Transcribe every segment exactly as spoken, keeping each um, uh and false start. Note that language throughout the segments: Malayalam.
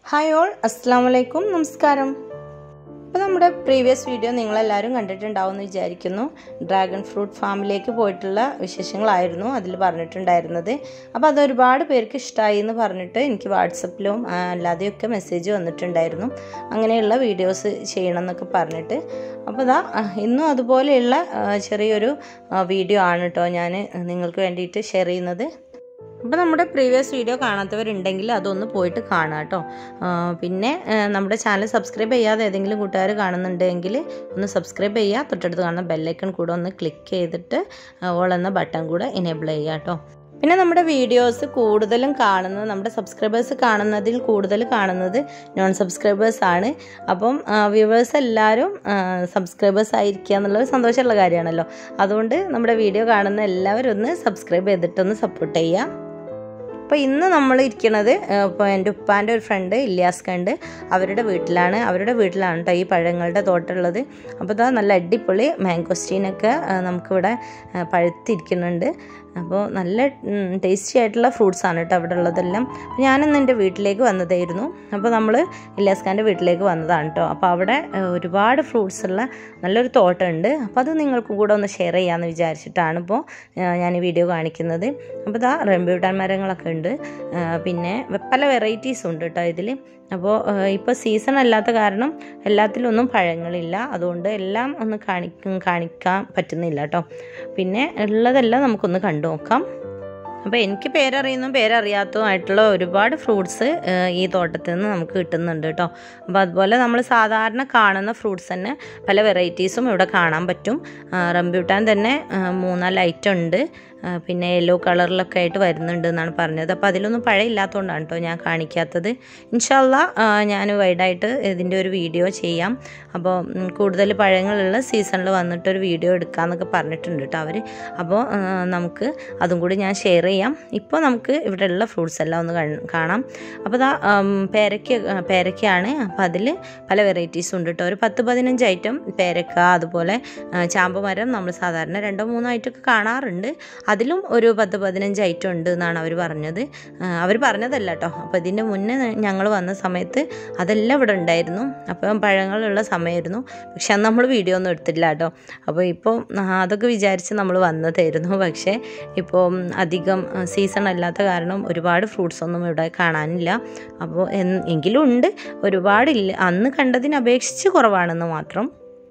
ഹായ് ഓൾ, അസ്സാം വലൈക്കും, നമസ്കാരം. അപ്പോൾ നമ്മുടെ പ്രീവിയസ് വീഡിയോ നിങ്ങളെല്ലാവരും കണ്ടിട്ടുണ്ടാവുമെന്ന് വിചാരിക്കുന്നു. ഡ്രാഗൺ ഫ്രൂട്ട് ഫാമിലേക്ക് പോയിട്ടുള്ള വിശേഷങ്ങളായിരുന്നു അതിൽ പറഞ്ഞിട്ടുണ്ടായിരുന്നത്. അപ്പോൾ അതൊരുപാട് പേർക്ക് ഇഷ്ടമായി എന്ന് പറഞ്ഞിട്ട് എനിക്ക് വാട്സപ്പിലും അല്ലാതെയൊക്കെ മെസ്സേജ് വന്നിട്ടുണ്ടായിരുന്നു, അങ്ങനെയുള്ള വീഡിയോസ് ചെയ്യണം എന്നൊക്കെ പറഞ്ഞിട്ട്. അപ്പോൾ ഇതാ ഇന്നും അതുപോലെയുള്ള ചെറിയൊരു വീഡിയോ ആണ് കേട്ടോ ഞാൻ നിങ്ങൾക്ക് വേണ്ടിയിട്ട് ഷെയർ ചെയ്യുന്നത്. അപ്പോൾ നമ്മുടെ പ്രീവിയസ് വീഡിയോ കാണാത്തവരുണ്ടെങ്കിൽ അതൊന്ന് പോയിട്ട് കാണുക കേട്ടോ. പിന്നെ നമ്മുടെ ചാനൽ സബ്സ്ക്രൈബ് ചെയ്യാതെ ഏതെങ്കിലും കൂട്ടുകാർ കാണുന്നുണ്ടെങ്കിൽ ഒന്ന് സബ്സ്ക്രൈബ് ചെയ്യുക. തൊട്ടടുത്ത് കാണുന്ന ബെല്ലൈക്കൺ കൂടെ ഒന്ന് ക്ലിക്ക് ചെയ്തിട്ട് ഓൾ എന്ന ബട്ടൺ കൂടെ എനേബിൾ ചെയ്യുക കേട്ടോ. പിന്നെ നമ്മുടെ വീഡിയോസ് കൂടുതലും കാണുന്നത്, നമ്മുടെ സബ്സ്ക്രൈബേഴ്സ് കാണുന്നതിൽ കൂടുതൽ കാണുന്നത് നോൺ സബ്സ്ക്രൈബേഴ്സ് ആണ്. അപ്പം വ്യൂവേഴ്സ് എല്ലാവരും സബ്സ്ക്രൈബേഴ്സ് ആയിരിക്കുക എന്നുള്ളത് സന്തോഷമുള്ള കാര്യമാണല്ലോ. അതുകൊണ്ട് നമ്മുടെ വീഡിയോ കാണുന്ന എല്ലാവരും ഒന്ന് സബ്സ്ക്രൈബ് ചെയ്തിട്ടൊന്ന് സപ്പോർട്ട് ചെയ്യുക. അപ്പോൾ ഇന്ന് നമ്മൾ ഇരിക്കുന്നത് ഇപ്പോൾ എൻ്റെ ഉപ്പാൻ്റെ ഒരു ഫ്രണ്ട് ഇല്യാസ്ക ഉണ്ട്, അവരുടെ വീട്ടിലാണ്. അവരുടെ വീട്ടിലാണ് കേട്ടോ ഈ പഴങ്ങളുടെ തോട്ടമുള്ളത്. അപ്പോൾ ഇതാ നല്ല അടിപൊളി മാംഗോസ്റ്റീനൊക്കെ നമുക്കിവിടെ പഴുത്തിരിക്കുന്നുണ്ട്. അപ്പോൾ നല്ല ടേസ്റ്റി ആയിട്ടുള്ള ഫ്രൂട്ട്സാണ് കേട്ടോ അവിടെ ഉള്ളതെല്ലാം. ഞാനിന്ന് എൻ്റെ വീട്ടിലേക്ക് വന്നതായിരുന്നു. അപ്പോൾ നമ്മൾ ഇല്യാസ്കാൻ്റെ വീട്ടിലേക്ക് വന്നതാണ് കേട്ടോ. അപ്പോൾ അവിടെ ഒരുപാട് ഫ്രൂട്ട്സ് ഉള്ള നല്ലൊരു തോട്ടമുണ്ട്. അപ്പോൾ അത് നിങ്ങൾക്കും കൂടെ ഒന്ന് ഷെയർ ചെയ്യാമെന്ന് വിചാരിച്ചിട്ടാണ് ഇപ്പോൾ ഞാൻ ഈ വീഡിയോ കാണിക്കുന്നത്. അപ്പോൾ ഇതാ റംബൂട്ടാൻ മരങ്ങളൊക്കെ ഉണ്ട്, പിന്നെ പല വെറൈറ്റീസും ഉണ്ട് കേട്ടോ ഇതിൽ. അപ്പോൾ ഇപ്പോൾ സീസൺ അല്ലാത്ത കാരണം എല്ലാത്തിലൊന്നും പഴങ്ങളില്ല, അതുകൊണ്ട് എല്ലാം ഒന്ന് കാണിക്കും കാണിക്കാൻ പറ്റുന്നില്ല കേട്ടോ. പിന്നെ ഉള്ളതെല്ലാം നമുക്കൊന്ന് കണ്ടു നോക്കാം. അപ്പോൾ എനിക്ക് പേരറിയുന്നതും പേരറിയാത്തതുമായിട്ടുള്ള ഒരുപാട് ഫ്രൂട്ട്സ് ഈ തോട്ടത്തിൽ നിന്ന് നമുക്ക് കിട്ടുന്നുണ്ട് കേട്ടോ. അപ്പോൾ അതുപോലെ നമ്മൾ സാധാരണ കാണുന്ന ഫ്രൂട്ട്സ് തന്നെ പല വെറൈറ്റീസും ഇവിടെ കാണാൻ പറ്റും. റംബൂട്ടാൻ തന്നെ മൂന്നാല് ഐറ്റം ഉണ്ട്, പിന്നെ യെല്ലോ കളറിലൊക്കെ ആയിട്ട് വരുന്നുണ്ട് എന്നാണ് പറഞ്ഞത്. അപ്പോൾ അതിലൊന്നും പഴമില്ലാത്തതുകൊണ്ടാണ് കേട്ടോ ഞാൻ കാണിക്കാത്തത്. ഇൻഷാ അല്ലാ ഞാൻ വൈഡായിട്ട് ഇതിൻ്റെ ഒരു വീഡിയോ ചെയ്യാം. അപ്പോൾ കൂടുതൽ പഴങ്ങളുള്ള സീസണിൽ വന്നിട്ടൊരു വീഡിയോ എടുക്കാമെന്നൊക്കെ പറഞ്ഞിട്ടുണ്ട് കേട്ടോ അവർ. അപ്പോൾ നമുക്ക് അതും കൂടി ഞാൻ ഷെയർ ചെയ്യാം. ഇപ്പോൾ നമുക്ക് ഇവിടെയുള്ള ഫ്രൂട്ട്സ് എല്ലാം ഒന്ന് കാണാം. അപ്പോൾ ഇതാ പേരയ്ക്ക പേരയ്ക്കയാണ്. അപ്പോൾ അതിൽ പല വെറൈറ്റീസും ഉണ്ട് കേട്ടോ. ഒരു പത്ത് പതിനഞ്ച് ഐറ്റം പേരക്ക, അതുപോലെ ചാമ്പമരം നമ്മൾ സാധാരണ രണ്ടോ മൂന്നോ ഐറ്റമൊക്കെ കാണാറുണ്ട്. അതിലും ഒരു പത്ത് പതിനഞ്ച് ഐറ്റം ഉണ്ട് എന്നാണ് അവർ പറഞ്ഞത്. അവർ പറഞ്ഞതല്ല കേട്ടോ. അപ്പോൾ ഇതിൻ്റെ മുന്നേ ഞങ്ങൾ വന്ന സമയത്ത് അതെല്ലാം ഇവിടെ ഉണ്ടായിരുന്നു. അപ്പം പഴങ്ങളുള്ള സമയമായിരുന്നു. പക്ഷെ അന്ന് നമ്മൾ വീഡിയോ ഒന്നും എടുത്തില്ല കേട്ടോ. അപ്പോൾ ഇപ്പോൾ അതൊക്കെ വിചാരിച്ച് നമ്മൾ വന്നതായിരുന്നു. പക്ഷേ ഇപ്പോൾ അധികം സീസൺ അല്ലാത്ത കാരണം ഒരുപാട് ഫ്രൂട്ട്സ് ഒന്നും ഇവിടെ കാണാനില്ല. അപ്പോൾ എങ്കിലും ഉണ്ട്, ഒരുപാടില്ല, അന്ന് കണ്ടതിന് അപേക്ഷിച്ച് കുറവാണെന്ന് മാത്രം.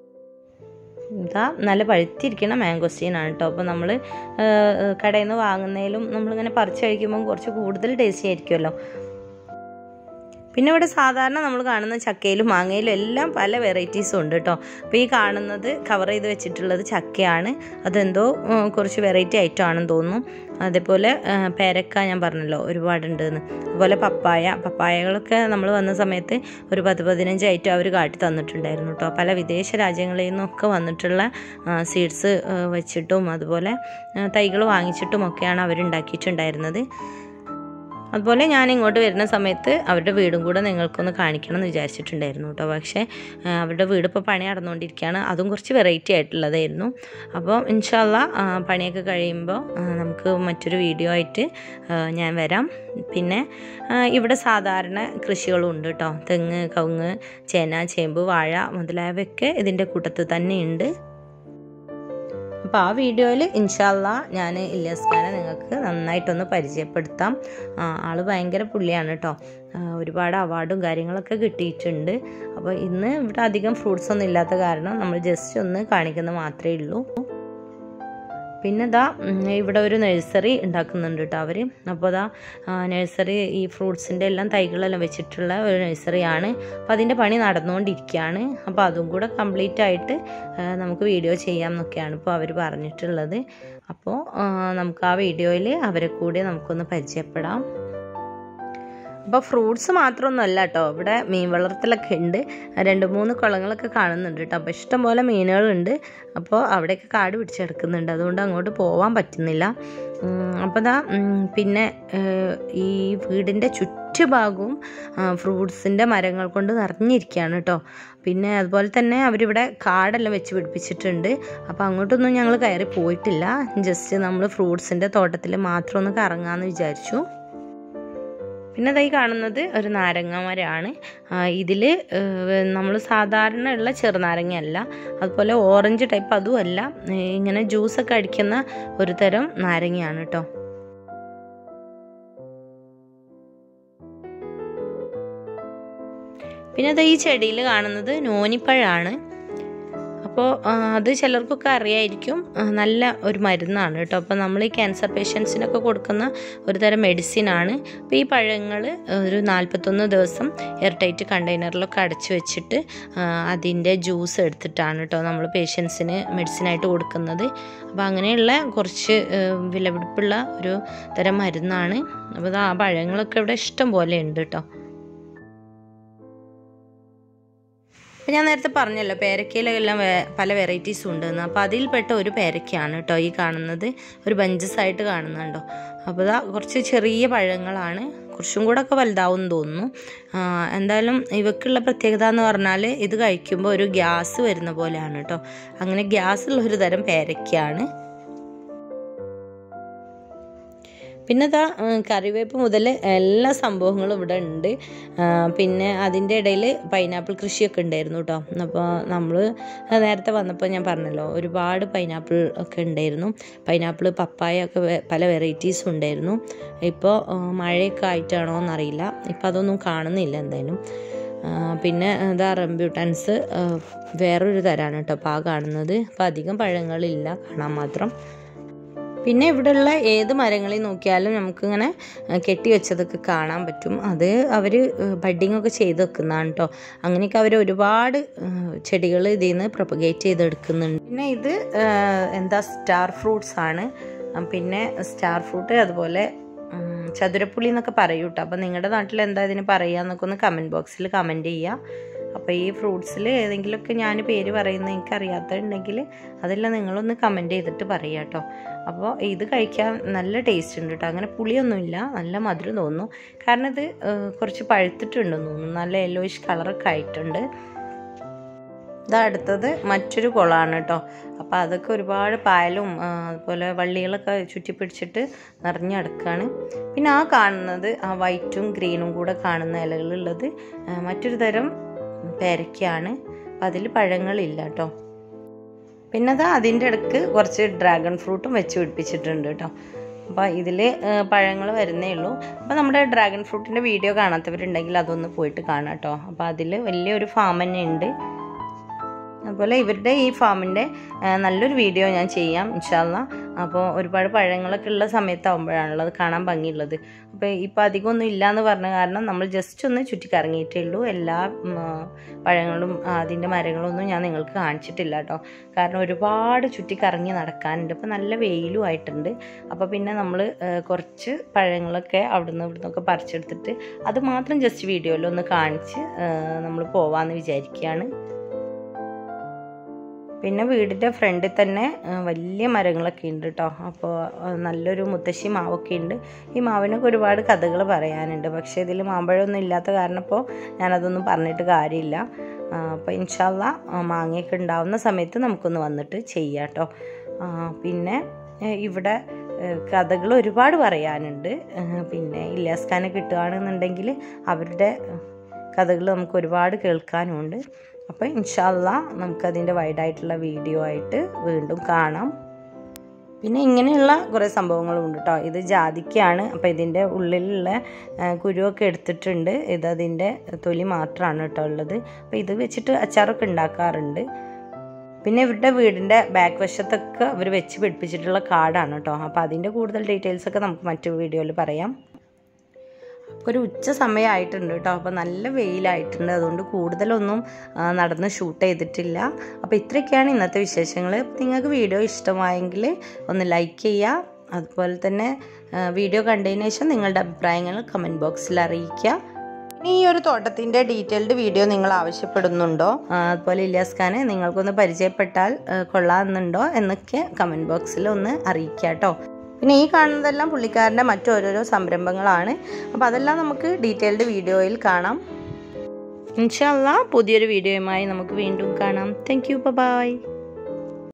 ഇതാ നല്ല പഴുത്തിരിക്കുന്ന മാംഗോസ്റ്റീനാണ് കേട്ടോ. അപ്പോൾ നമ്മൾ കടയിൽ നിന്ന് വാങ്ങുന്നതിലും നമ്മളിങ്ങനെ പറിച്ച് കഴിക്കുമ്പോൾ കുറച്ച് കൂടുതൽ ടേസ്റ്റി ആയിരിക്കുമല്ലോ. പിന്നെ ഇവിടെ സാധാരണ നമ്മൾ കാണുന്ന ചക്കയിലും മാങ്ങയിലും എല്ലാം പല വെറൈറ്റീസും ഉണ്ട് കേട്ടോ. അപ്പോൾ ഈ കാണുന്നത് കവർ ചെയ്ത് വെച്ചിട്ടുള്ളത് ചക്കയാണ്. അതെന്തോ കുറച്ച് വെറൈറ്റി ഐറ്റം ആണെന്ന് തോന്നുന്നു. അതേപോലെ പേരക്ക ഞാൻ പറഞ്ഞല്ലോ ഒരുപാടുണ്ട് എന്ന്. അതുപോലെ പപ്പായ പപ്പായകളൊക്കെ നമ്മൾ വന്ന സമയത്ത് ഒരു പത്ത് പതിനഞ്ച് ഐറ്റം അവർ കാട്ടി തന്നിട്ടുണ്ടായിരുന്നു കേട്ടോ. പല വിദേശ രാജ്യങ്ങളിൽ നിന്നൊക്കെ വന്നിട്ടുള്ള സീഡ്സ് വെച്ചിട്ടും അതുപോലെ തൈകൾ വാങ്ങിച്ചിട്ടും ഒക്കെയാണ് അവരുണ്ടാക്കിയിട്ടുണ്ടായിരുന്നത്. അതുപോലെ ഞാൻ ഇങ്ങോട്ട് വരുന്ന സമയത്ത് അവരുടെ വീടും കൂടെ നിങ്ങൾക്കൊന്ന് കാണിക്കണം എന്ന് വിചാരിച്ചിട്ടുണ്ടായിരുന്നു കേട്ടോ. പക്ഷേ അവരുടെ വീട് ഇപ്പോൾ പണി നടന്നുകൊണ്ടിരിക്കുകയാണ്. അതും കുറച്ച് വെറൈറ്റി ആയിട്ടുള്ളതായിരുന്നു. അപ്പോൾ ഇൻഷാ അല്ലാ പണിയൊക്കെ കഴിയുമ്പോൾ നമുക്ക് മറ്റൊരു വീഡിയോ ആയിട്ട് ഞാൻ വരാം. പിന്നെ ഇവിടെ സാധാരണ കൃഷികളും ഉണ്ട് കേട്ടോ. തെങ്ങ്, കവുങ്ങ്, ചേന, ചേമ്പ്, വാഴ മുതലായവയൊക്കെ ഇതിൻ്റെ കൂട്ടത്തിൽ തന്നെയുണ്ട്. അപ്പോൾ ആ വീഡിയോയിൽ ഇൻഷാ അല്ലാ ഞാൻ ഇല്യാസ്കാനെ നിങ്ങൾക്ക് നന്നായിട്ടൊന്ന് പരിചയപ്പെടുത്താം. ആൾ ഭയങ്കര പുള്ളിയാണ് കേട്ടോ. ഒരുപാട് അവാർഡും കാര്യങ്ങളൊക്കെ കിട്ടിയിട്ടുണ്ട്. അപ്പോൾ ഇന്ന് ഇവിടെ അധികം ഫ്രൂട്ട്സ് ഒന്നും ഇല്ലാത്ത കാരണം നമ്മൾ ജസ്റ്റ് ഒന്ന് കാണിക്കുന്നത് മാത്രമേ ഉള്ളൂ. പിന്നെ ഇതാ ഇവിടെ ഒരു നഴ്സറി ഉണ്ടാക്കുന്നുണ്ട് കേട്ടോ അവർ. അപ്പോൾ ഇതാ നഴ്സറി ഈ ഫ്രൂട്ട്സിൻ്റെ എല്ലാം തൈകളെല്ലാം വെച്ചിട്ടുള്ള ഒരു നഴ്സറിയാണ്. അപ്പോൾ അതിൻ്റെ പണി നടന്നുകൊണ്ടിരിക്കുകയാണ്. അപ്പോൾ അതും കൂടെ കംപ്ലീറ്റ് ആയിട്ട് നമുക്ക് വീഡിയോ ചെയ്യാം എന്നൊക്കെയാണ് ഇപ്പോൾ അവർ പറഞ്ഞിട്ടുള്ളത്. അപ്പോൾ നമുക്ക് ആ വീഡിയോയിൽ അവരെ കൂടി നമുക്കൊന്ന് പരിചയപ്പെടാം. അപ്പോൾ ഫ്രൂട്ട്സ് മാത്രമൊന്നുമല്ല കേട്ടോ, ഇവിടെ മീൻ വളർത്തലൊക്കെ ഉണ്ട്. രണ്ട് മൂന്ന് കുളങ്ങളൊക്കെ കാണുന്നുണ്ട് കേട്ടോ. അപ്പോൾ ഇഷ്ടംപോലെ മീനുകളുണ്ട്. അപ്പോൾ അവിടെയൊക്കെ കാട് പിടിച്ചെടുക്കുന്നുണ്ട്, അതുകൊണ്ട് അങ്ങോട്ട് പോകാൻ പറ്റുന്നില്ല. അപ്പോൾ ദാ പിന്നെ ഈ വീടിൻ്റെ ചുറ്റുഭാഗവും ഫ്രൂട്ട്സിൻ്റെ മരങ്ങൾ കൊണ്ട് നിറഞ്ഞിരിക്കുകയാണ് കേട്ടോ. പിന്നെ അതുപോലെ തന്നെ അവരിവിടെ കാടെല്ലാം വെച്ച് പിടിപ്പിച്ചിട്ടുണ്ട്. അപ്പോൾ അങ്ങോട്ടൊന്നും ഞങ്ങൾ കയറി പോയിട്ടില്ല. ജസ്റ്റ് നമ്മൾ ഫ്രൂട്ട്സിൻ്റെ തോട്ടത്തിൽ മാത്രം ഒന്ന് കറങ്ങാമെന്ന് വിചാരിച്ചു. പിന്നെ ഇതായി കാണുന്നത് ഒരു നാരങ്ങ മരമാണ്. ഇതിൽ നമ്മൾ സാധാരണ ഉള്ള ചെറുനാരങ്ങയല്ല, അതുപോലെ ഓറഞ്ച് ടൈപ്പ് അതുമല്ല, ഇങ്ങനെ ജ്യൂസൊക്കെ അടിക്കുന്ന ഒരു തരം നാരങ്ങയാണ് കേട്ടോ. പിന്നെ അത് ഈ ചെടിയിൽ കാണുന്നത് നോനിപ്പഴമാണ്. അപ്പോൾ അത് ചിലർക്കൊക്കെ അറിയായിരിക്കും, നല്ല ഒരു മരുന്നാണ് കേട്ടോ. അപ്പോൾ നമ്മൾ ഈ ക്യാൻസർ പേഷ്യൻസിനൊക്കെ കൊടുക്കുന്ന ഒരു തരം മെഡിസിനാണ്. അപ്പോൾ ഈ പഴങ്ങൾ ഒരു നാൽപ്പത്തൊന്ന് ദിവസം എയർടൈറ്റ് കണ്ടെയ്നറിലൊക്കെ അടച്ചു വെച്ചിട്ട് അതിൻ്റെ ജ്യൂസ് എടുത്തിട്ടാണ് കേട്ടോ നമ്മൾ പേഷ്യൻസിന് മെഡിസിനായിട്ട് കൊടുക്കുന്നത്. അപ്പോൾ അങ്ങനെയുള്ള കുറച്ച് വിലപിടിപ്പുള്ള ഒരു തരം മരുന്നാണ്. അപ്പോൾ ആ പഴങ്ങളൊക്കെ ഇവിടെ ഇഷ്ടം പോലെ ഉണ്ട് കേട്ടോ. അപ്പോൾ ഞാൻ നേരത്തെ പറഞ്ഞല്ലോ പേരക്കയിലെല്ലാം പല വെറൈറ്റീസും ഉണ്ടെന്ന്. അപ്പോൾ അതിൽപ്പെട്ട ഒരു പേരക്കയാണ് കേട്ടോ ഈ കാണുന്നത്, ഒരു ബഞ്ചസ് ആയിട്ട് കാണുന്നുണ്ടോ. അപ്പോൾ ഇതാ കുറച്ച് ചെറിയ പഴങ്ങളാണ്, കുറച്ചും കൂടെ ഒക്കെ വലുതാവും തോന്നുന്നു. എന്തായാലും ഇവക്കുള്ള പ്രത്യേകത എന്ന് പറഞ്ഞാൽ ഇത് കഴിക്കുമ്പോൾ ഒരു ഗ്യാസ് വരുന്ന പോലെയാണ് കേട്ടോ. അങ്ങനെ ഗ്യാസ് ഉള്ളൊരു തരം പേരക്കയാണ്. പിന്നെ ഇതാ കറിവേപ്പ് മുതൽ എല്ലാ സംഭവങ്ങളും ഇവിടെ ഉണ്ട്. പിന്നെ അതിൻ്റെ ഇടയിൽ പൈനാപ്പിൾ കൃഷിയൊക്കെ ഉണ്ടായിരുന്നു കേട്ടോ. അപ്പോൾ നമ്മൾ നേരത്തെ വന്നപ്പോൾ ഞാൻ പറഞ്ഞല്ലോ ഒരുപാട് പൈനാപ്പിൾ ഒക്കെ ഉണ്ടായിരുന്നു. പൈനാപ്പിൾ പപ്പായ ഒക്കെ പല വെറൈറ്റീസും ഉണ്ടായിരുന്നു. ഇപ്പോൾ മഴയൊക്കെ ആയിട്ടാണോ എന്നറിയില്ല, ഇപ്പം അതൊന്നും കാണുന്നില്ല എന്തായാലും. പിന്നെ ഇതാ റംബ്യൂട്ടാൻസ് വേറൊരു തരാണ് കേട്ടോ അപ്പോൾ ആ കാണുന്നത്. അപ്പോൾ അധികം പഴങ്ങളില്ല, കാണാൻ മാത്രം. പിന്നെ ഇവിടെയുള്ള ഏത് മരങ്ങളിൽ നോക്കിയാലും നമുക്കിങ്ങനെ കെട്ടി വെച്ചതൊക്കെ കാണാൻ പറ്റും. അത് അവർ ബഡിങ് ഒക്കെ ചെയ്ത് വെക്കുന്നതാണ് കേട്ടോ. അങ്ങനെയൊക്കെ അവർ ഒരുപാട് ചെടികൾ ഇതിൽ നിന്ന് പ്രൊപ്പഗേറ്റ് ചെയ്തെടുക്കുന്നുണ്ട്. പിന്നെ ഇത് എന്താ സ്റ്റാർ ഫ്രൂട്ട്സ് ആണ്. പിന്നെ സ്റ്റാർ ഫ്രൂട്ട് അതുപോലെ ചതുരപ്പുളി എന്നൊക്കെ പറയൂ കേട്ടോ. അപ്പോൾ നിങ്ങളുടെ നാട്ടിൽ എന്താ ഇതിന് പറയുക എന്നൊക്കെ ഒന്ന് കമൻറ്റ് ബോക്സിൽ കമൻറ്റ് ചെയ്യുക. അപ്പോൾ ഈ ഫ്രൂട്ട്സിൽ ഏതെങ്കിലുമൊക്കെ ഞാൻ പേര് പറയുന്നത് എനിക്കറിയാത്തതുണ്ടെങ്കിൽ അതെല്ലാം നിങ്ങളൊന്ന് കമൻറ്റ് ചെയ്തിട്ട് പറയുക കേട്ടോ. അപ്പോൾ ഇത് കഴിക്കാൻ നല്ല ടേസ്റ്റ് ഉണ്ട് കേട്ടോ. അങ്ങനെ പുളിയൊന്നുമില്ല, നല്ല മധുരം തോന്നുന്നു. കാരണം ഇത് കുറച്ച് പഴുത്തിട്ടുണ്ടെന്ന് തോന്നുന്നു, നല്ല യെല്ലോയിഷ് കളറൊക്കെ ആയിട്ടുണ്ട്. ഇതാ അടുത്തത് മറ്റൊരു കുളമാണ് കേട്ടോ. അപ്പോൾ അതൊക്കെ ഒരുപാട് പായലും അതുപോലെ വള്ളികളൊക്കെ ചുറ്റി പിടിച്ചിട്ട് നിറഞ്ഞടക്കാണ്. പിന്നെ ആ കാണുന്നത് ആ വൈറ്റും ഗ്രീനും കൂടെ കാണുന്ന ഇലകളുള്ളത് മറ്റൊരു തരം പേരക്കയാണ്. അപ്പം അതിൽ പഴങ്ങളില്ല കേട്ടോ. പിന്നെ അത് അതിൻ്റെ ഇടയ്ക്ക് കുറച്ച് ഡ്രാഗൺ ഫ്രൂട്ടും വെച്ച് പിടിപ്പിച്ചിട്ടുണ്ട് കേട്ടോ. അപ്പോൾ ഇതിൽ പഴങ്ങൾ വരുന്നേ ഉള്ളൂ. അപ്പോൾ നമ്മുടെ ഡ്രാഗൺ ഫ്രൂട്ടിൻ്റെ വീഡിയോ കാണാത്തവരുണ്ടെങ്കിൽ അതൊന്ന് പോയിട്ട് കാണാം കേട്ടോ. അപ്പോൾ അതിൽ വലിയൊരു ഫാം തന്നെ ഉണ്ട്. അതുപോലെ ഇവരുടെ ഈ ഫാമിൻ്റെ നല്ലൊരു വീഡിയോ ഞാൻ ചെയ്യാം ഇൻഷാ അല്ലാ. അപ്പോൾ ഒരുപാട് പഴങ്ങളൊക്കെ ഉള്ള സമയത്താവുമ്പോഴാണല്ലോ അത് കാണാൻ ഭംഗിയുള്ളത്. അപ്പോൾ ഇപ്പോൾ അധികമൊന്നും ഇല്ലയെന്ന് പറഞ്ഞ കാരണം നമ്മൾ ജസ്റ്റ് ഒന്ന് ചുറ്റിക്കറങ്ങിയിട്ടേ ഉള്ളൂ. എല്ലാ പഴങ്ങളും അതിൻ്റെ മരങ്ങളൊന്നും ഞാൻ നിങ്ങൾക്ക് കാണിച്ചിട്ടില്ല കേട്ടോ. കാരണം ഒരുപാട് ചുറ്റിക്കറങ്ങി നടക്കാനുണ്ട്. ഇപ്പോൾ നല്ല വെയിലും ആയിട്ടുണ്ട്. അപ്പോൾ പിന്നെ നമ്മൾ കുറച്ച് പഴങ്ങളൊക്കെ അവിടുന്ന് ഇവിടുന്നൊക്കെ പറിച്ചെടുത്തിട്ട് അത് മാത്രം ജസ്റ്റ് വീഡിയോയിൽ ഒന്ന് കാണിച്ച് നമ്മൾ പോവാമെന്ന് വിചാരിക്കുകയാണ്. പിന്നെ വീടിൻ്റെ ഫ്രണ്ടിൽ തന്നെ വലിയ മരങ്ങളൊക്കെ ഉണ്ട് കേട്ടോ. അപ്പോൾ നല്ലൊരു മുത്തശ്ശി മാവൊക്കെ ഉണ്ട്. ഈ മാവിനൊക്കെ ഒരുപാട് കഥകൾ പറയാനുണ്ട്. പക്ഷേ ഇതിൽ മാമ്പഴമൊന്നും ഇല്ലാത്ത കാരണം ഇപ്പോൾ ഞാനതൊന്നും പറഞ്ഞിട്ട് കാര്യമില്ല. അപ്പോൾ ഇൻഷാ അല്ലാ മാങ്ങയൊക്കെ ഉണ്ടാവുന്ന സമയത്ത് നമുക്കൊന്ന് വന്നിട്ട് ചെയ്യാം കേട്ടോ. പിന്നെ ഇവിടെ കഥകൾ ഒരുപാട് പറയാനുണ്ട്. പിന്നെ ഇല്യാസ് ഖാനെ കിട്ടുകയാണെന്നുണ്ടെങ്കിൽ അവരുടെ കഥകൾ നമുക്ക് ഒരുപാട് കേൾക്കാനുമുണ്ട്. അപ്പോൾ ഇൻഷാ അല്ലാ നമുക്കതിൻ്റെ വൈഡായിട്ടുള്ള വീഡിയോ ആയിട്ട് വീണ്ടും കാണാം. പിന്നെ ഇങ്ങനെയുള്ള കുറേ സംഭവങ്ങളും ഉണ്ട് കേട്ടോ. ഇത് ജാതിക്കയാണ്. അപ്പോൾ ഇതിൻ്റെ ഉള്ളിലുള്ള കുരുവൊക്കെ എടുത്തിട്ടുണ്ട്. ഇതതിൻ്റെ തൊലി മാത്രമാണ് കേട്ടോ ഉള്ളത്. അപ്പോൾ ഇത് വെച്ചിട്ട് അച്ചാറൊക്കെ ഉണ്ടാക്കാറുണ്ട്. പിന്നെ ഇവരുടെ വീടിൻ്റെ ബാക്ക് വശത്തൊക്കെ അവർ വെച്ച് പിടിപ്പിച്ചിട്ടുള്ള കാടാണ് കേട്ടോ. അപ്പോൾ അതിൻ്റെ കൂടുതൽ ഡീറ്റെയിൽസൊക്കെ നമുക്ക് മറ്റു വീഡിയോയിൽ പറയാം. ഒരു ഉച്ച സമയമായിട്ടുണ്ട് കേട്ടോ. അപ്പോൾ നല്ല വെയിലായിട്ടുണ്ട്. അതുകൊണ്ട് കൂടുതലൊന്നും നടന്ന് ഷൂട്ട് ചെയ്തിട്ടില്ല. അപ്പോൾ ഇത്രയൊക്കെയാണ് ഇന്നത്തെ വിശേഷങ്ങൾ. നിങ്ങൾക്ക് വീഡിയോ ഇഷ്ടമായെങ്കിൽ ഒന്ന് ലൈക്ക് ചെയ്യുക. അതുപോലെ തന്നെ വീഡിയോ കണ്ടതിന് ശേഷം നിങ്ങളുടെ അഭിപ്രായങ്ങൾ കമൻറ്റ് ബോക്സിൽ അറിയിക്കുക. ഇനി ഈ ഒരു തോട്ടത്തിൻ്റെ ഡീറ്റെയിൽഡ് വീഡിയോ നിങ്ങൾ ആവശ്യപ്പെടുന്നുണ്ടോ, അതുപോലെ ഇല്യാസ് ഖാനെ നിങ്ങൾക്കൊന്ന് പരിചയപ്പെട്ടാൽ കൊള്ളാമെന്നുണ്ടോ എന്നൊക്കെ കമൻറ്റ് ബോക്സിൽ ഒന്ന് അറിയിക്കുക കേട്ടോ. പിന്നെ ഈ കാണുന്നതെല്ലാം പുള്ളിക്കാരൻ്റെ മറ്റോരോരോ സംരംഭങ്ങളാണ്. അപ്പോൾ അതെല്ലാം നമുക്ക് ഡീറ്റെയിൽഡ് വീഡിയോയിൽ കാണാം. ഇൻഷാ അല്ലാ പുതിയൊരു വീഡിയോയുമായി നമുക്ക് വീണ്ടും കാണാം. Thank you, by.